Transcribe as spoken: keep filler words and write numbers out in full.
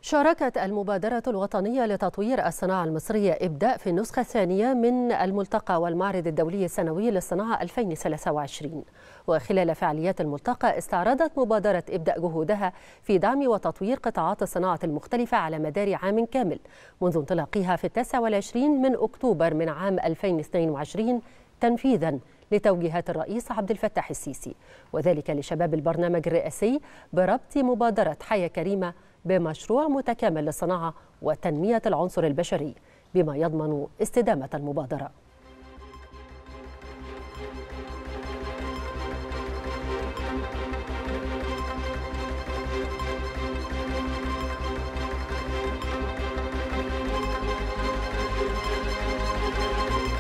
شاركت المبادرة الوطنية لتطوير الصناعة المصرية إبداء في النسخة الثانية من الملتقى والمعرض الدولي السنوي للصناعة ألفين وثلاثة وعشرين. وخلال فعاليات الملتقى استعرضت مبادرة إبداء جهودها في دعم وتطوير قطاعات الصناعة المختلفة على مدار عام كامل منذ انطلاقها في التاسع والعشرين من أكتوبر من عام ألفين واثنين وعشرين تنفيذاً لتوجيهات الرئيس عبد الفتاح السيسي، وذلك لشباب البرنامج الرئاسي بربط مبادرة حياة كريمة بمشروع متكامل للصناعة وتنمية العنصر البشري بما يضمن استدامة المبادرة.